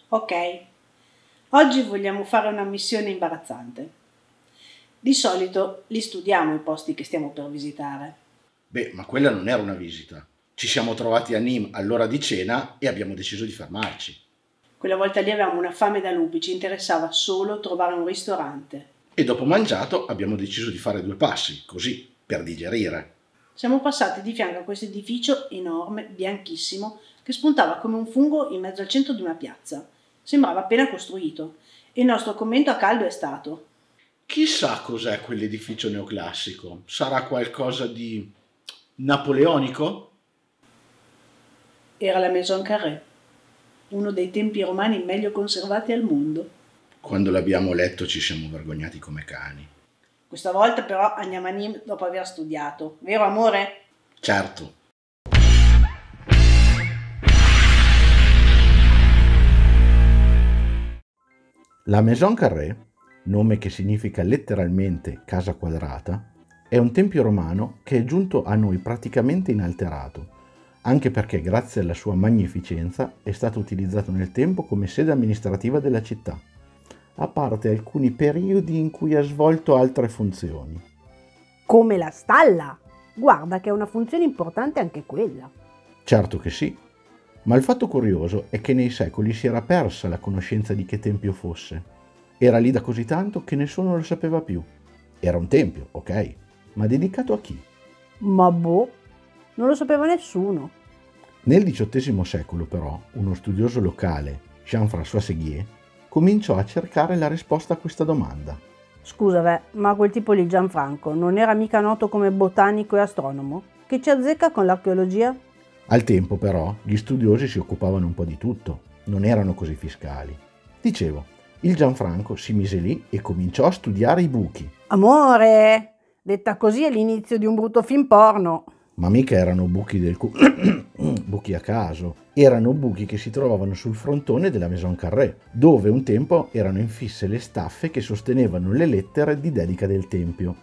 Ok, oggi vogliamo fare una missione imbarazzante. Di solito li studiamo i posti che stiamo per visitare. Beh, ma quella non era una visita. Ci siamo trovati a Nîmes all'ora di cena e abbiamo deciso di fermarci. Quella volta lì avevamo una fame da lupi, ci interessava solo trovare un ristorante. E dopo mangiato abbiamo deciso di fare 2 passi, così, per digerire. Siamo passati di fianco a questo edificio enorme, bianchissimo, che spuntava come un fungo in mezzo al centro di una piazza. Sembrava appena costruito. E il nostro commento a caldo è stato: Chissà cos'è quell'edificio neoclassico. Sarà qualcosa di napoleonico? era la Maison Carré, uno dei templi romani meglio conservati al mondo. Quando l'abbiamo letto ci siamo vergognati come cani. Questa volta però andiamo a Nîmes dopo aver studiato, vero amore? Certo. La Maison Carré, nome che significa letteralmente casa quadrata, è un tempio romano che è giunto a noi praticamente inalterato, anche perché grazie alla sua magnificenza è stato utilizzato nel tempo come sede amministrativa della città, a parte alcuni periodi in cui ha svolto altre funzioni. Come la stalla! Guarda che è una funzione importante anche quella. Certo che sì, ma il fatto curioso è che nei secoli si era persa la conoscenza di che tempio fosse. Era lì da così tanto che nessuno lo sapeva più. Era un tempio, ok, ma dedicato a chi? Ma boh, non lo sapeva nessuno. Nel XVIII secolo, però, uno studioso locale, Jean-François Séguier, cominciò a cercare la risposta a questa domanda. Scusa, ma quel tipo lì, Gianfranco, non era mica noto come botanico e astronomo? Che ci azzecca con l'archeologia? Al tempo, però, gli studiosi si occupavano un po' di tutto, non erano così fiscali. Dicevo, il Gianfranco si mise lì e cominciò a studiare i buchi. Amore, detta così è l'inizio di un brutto film porno. Ma mica erano buchi buchi a caso, erano buchi che si trovavano sul frontone della Maison Carré, dove un tempo erano infisse le staffe che sostenevano le lettere di dedica del tempio.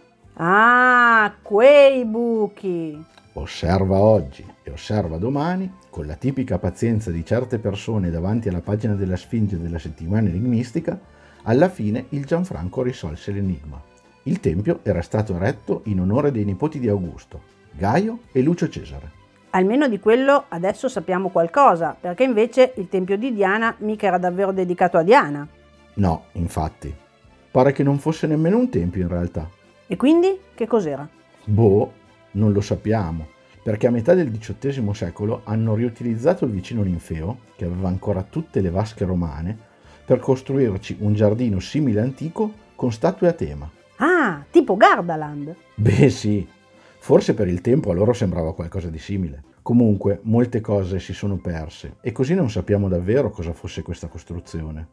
Ah, quei buchi! Osserva oggi e osserva domani, con la tipica pazienza di certe persone davanti alla pagina della Sfinge della settimana enigmistica, alla fine il Gianfranco risolse l'enigma. Il tempio era stato eretto in onore dei nipoti di Augusto, Gaio e Lucio Cesare. Almeno di quello adesso sappiamo qualcosa, perché invece il tempio di Diana mica era davvero dedicato a Diana. No, infatti. Pare che non fosse nemmeno un tempio in realtà. E quindi che cos'era? Boh, non lo sappiamo, perché a metà del XVIII secolo hanno riutilizzato il vicino Ninfeo, che aveva ancora tutte le vasche romane, per costruirci un giardino simile antico con statue a tema. Ah, tipo Gardaland! Beh sì, forse per il tempo a loro sembrava qualcosa di simile. Comunque, molte cose si sono perse e così non sappiamo davvero cosa fosse questa costruzione.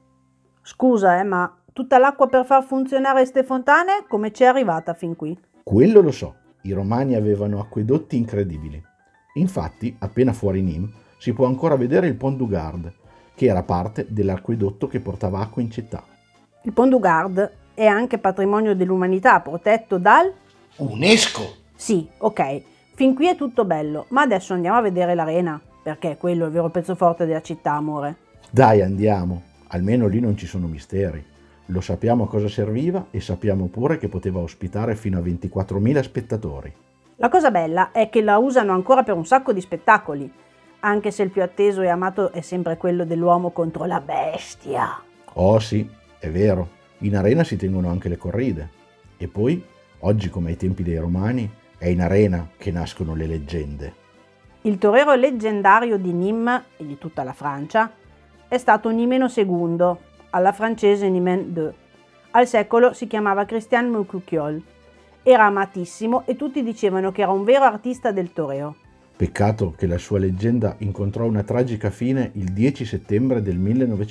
Scusa, ma tutta l'acqua per far funzionare ste fontane come c'è arrivata fin qui? Quello lo so, i romani avevano acquedotti incredibili. Infatti, appena fuori Nîmes, si può ancora vedere il Pont du Gard, che era parte dell'acquedotto che portava acqua in città. Il Pont du Gard è anche patrimonio dell'umanità, protetto dal... UNESCO! Sì, ok, fin qui è tutto bello, ma adesso andiamo a vedere l'arena, perché quello è il vero pezzo forte della città, amore. Dai, andiamo, almeno lì non ci sono misteri. Lo sappiamo a cosa serviva e sappiamo pure che poteva ospitare fino a 24.000 spettatori. La cosa bella è che la usano ancora per un sacco di spettacoli, anche se il più atteso e amato è sempre quello dell'uomo contro la bestia. Oh sì, è vero, in arena si tengono anche le corride. E poi, oggi come ai tempi dei Romani, è in arena che nascono le leggende. Il torero leggendario di Nîmes e di tutta la Francia è stato Nimeno II, alla francese Nimen II. Al secolo si chiamava Christian Moncouquiol. Era amatissimo e tutti dicevano che era un vero artista del toreo. Peccato che la sua leggenda incontrò una tragica fine il 10 settembre del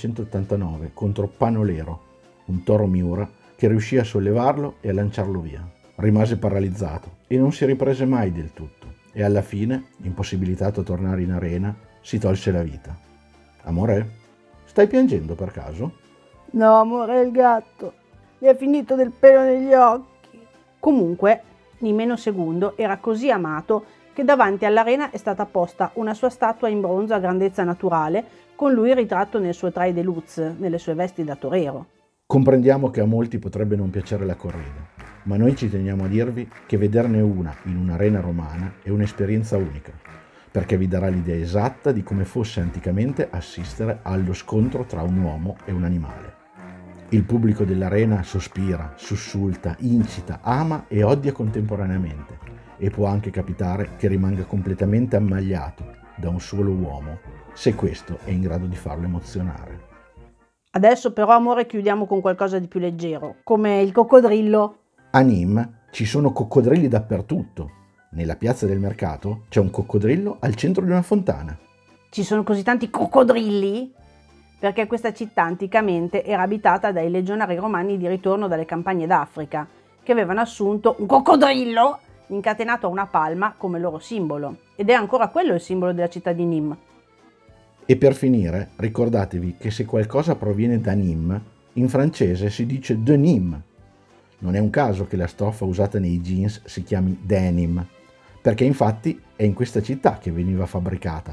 1989 contro Panolero, un toro Miura che riuscì a sollevarlo e a lanciarlo via. Rimase paralizzato e non si riprese mai del tutto e alla fine, impossibilitato a tornare in arena, si tolse la vita. Amore, stai piangendo per caso? No, amore, è il gatto. Mi è finito del pelo negli occhi. Comunque, Nimeno II era così amato che davanti all'arena è stata posta una sua statua in bronzo a grandezza naturale con lui ritratto nel suo Trai de Luz, nelle sue vesti da torero. Comprendiamo che a molti potrebbe non piacere la corrida, ma noi ci teniamo a dirvi che vederne una in un'arena romana è un'esperienza unica, perché vi darà l'idea esatta di come fosse anticamente assistere allo scontro tra un uomo e un animale. Il pubblico dell'arena sospira, sussulta, incita, ama e odia contemporaneamente, e può anche capitare che rimanga completamente ammagliato da un solo uomo, se questo è in grado di farlo emozionare. Adesso però, amore, chiudiamo con qualcosa di più leggero, come il coccodrillo. A Nîmes ci sono coccodrilli dappertutto. Nella piazza del mercato c'è un coccodrillo al centro di una fontana. Ci sono così tanti coccodrilli? Perché questa città anticamente era abitata dai legionari romani di ritorno dalle campagne d'Africa, che avevano assunto un coccodrillo incatenato a una palma come loro simbolo. Ed è ancora quello il simbolo della città di Nîmes. E per finire, ricordatevi che se qualcosa proviene da Nîmes, in francese si dice de Nîmes. Non è un caso che la stoffa usata nei jeans si chiami denim, perché infatti è in questa città che veniva fabbricata.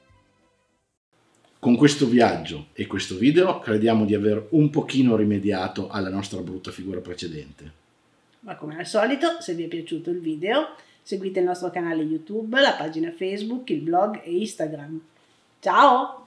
Con questo viaggio e questo video crediamo di aver un pochino rimediato alla nostra brutta figura precedente. Ma come al solito, se vi è piaciuto il video, seguite il nostro canale YouTube, la pagina Facebook, il blog e Instagram. Ciao!